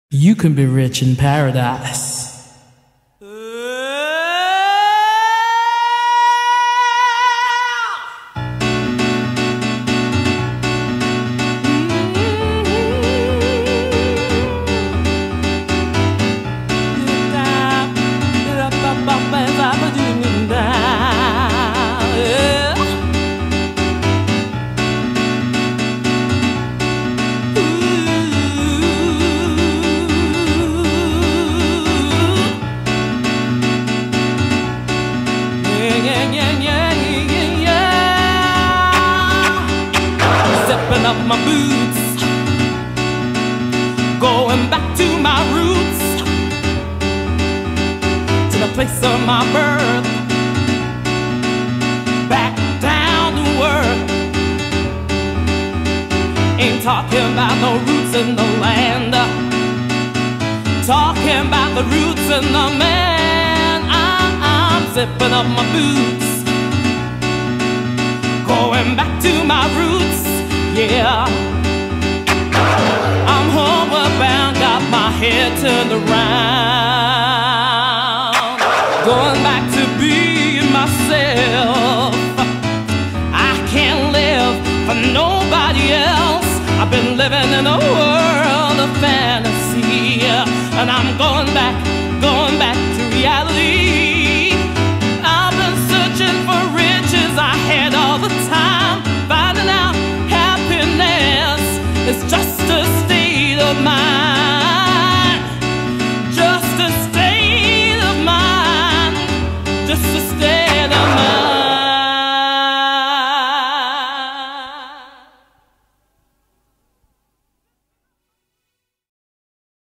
You can be rich in paradise. Stepping up my boots, going back to my roots, to the place of my birth, back down to earth. Ain't talking about no roots in the land, talking about the roots in the man. I'm zipping up my boots, going back to my roots. Yeah, I'm homeward bound, got my head turned around, going back to being myself. I can't live for nobody else. I've been living in a world of fantasy, and I'm going back to reality. I've been searching for riches I had all the time.